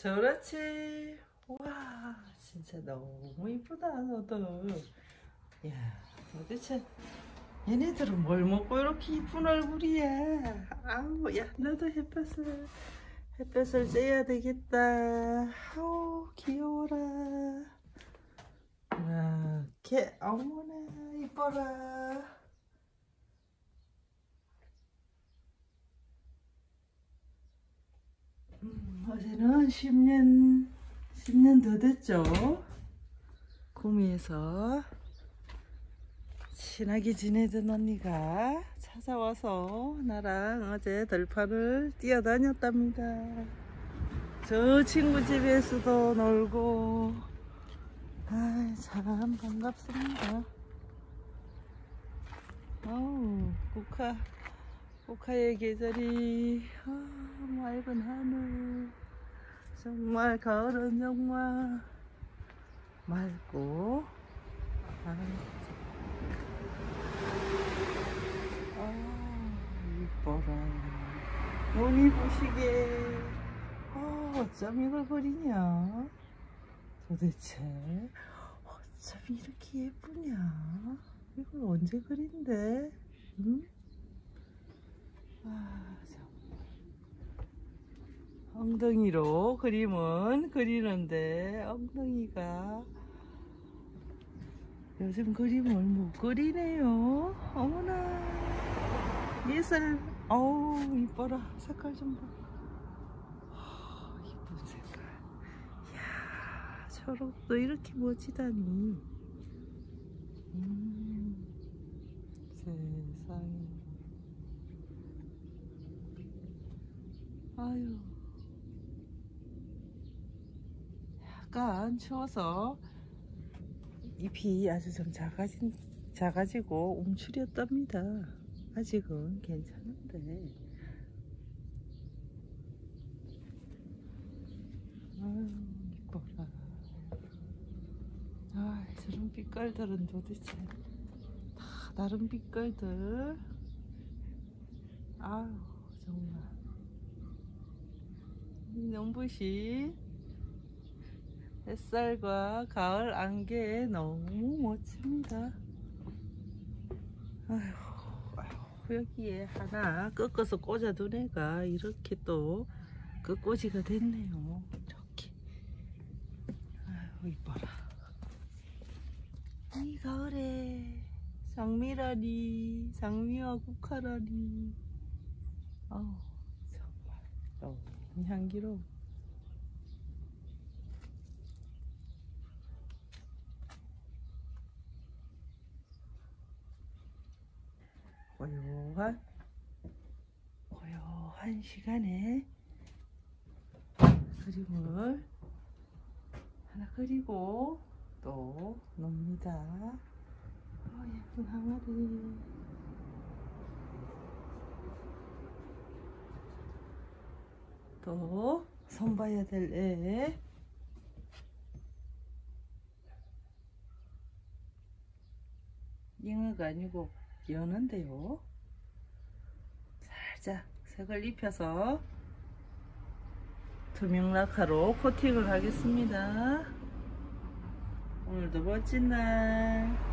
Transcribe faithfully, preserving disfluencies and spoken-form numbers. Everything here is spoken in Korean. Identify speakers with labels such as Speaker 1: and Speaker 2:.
Speaker 1: 그렇지. 와, 진짜 너무 이쁘다, 너도. 야, 도대체 얘네들은 뭘 먹고 이렇게 이쁜 얼굴이야. 아우, 야, 너도 햇볕을, 햇볕을 쬐야 되겠다. 아우, 귀여워라. 이렇게, 어머나, 이뻐라. 음, 어제는 십 년, 십 년 더 됐죠. 구미에서 친하게 지내던 언니가 찾아와서 나랑 어제 들판을 뛰어다녔답니다. 저 친구 집에서도 놀고, 아이, 참 반갑습니다. 어우, 국화, 국화의 계절이, 아, 맑은 하늘. 정말 가을은 정말 맑고, 아, 아, 이뻐라. 눈이 부시게. 아, 어쩜 이걸 그리냐? 도대체 어쩜 이렇게 예쁘냐? 이걸 언제 그린대? 응? 아, 정말. 엉덩이로 그림은 그리는데 엉덩이가 요즘 그림을 못 그리네요. 어머나, 예술. 어우, 이뻐라. 색깔 좀 봐. 아, 이쁜 색깔. 이야, 초록도 이렇게 멋지다니. 음, 세상에. 아유, 약간 추워서 잎이 아주 좀 작아진, 작아지고 움츠렸답니다. 아직은 괜찮은데. 아유, 이뻐라. 아, 저런 빛깔들은 도대체 다 다른 빛깔들. 아유, 정말 이 눈부신 햇살과 가을 안개 너무 멋집니다. 아휴, 아휴, 여기에 하나 꺾어서 꽂아둔 애가 이렇게 또 끝꽂이가 됐네요. 이렇게. 아휴, 이뻐라. 이 가을에 장미라니, 장미와 국화라니. 아우, 정말 너무 향기로워. 고요한, 고요한 시간에 그림을 하나 그리고 또 놉니다. 어, 예쁜 항아리. 또 손봐야 될 애. 잉어가 아니고 연어인데요. 살짝 색을 입혀서 투명 라카로 코팅을 하겠습니다. 오늘도 멋진 날.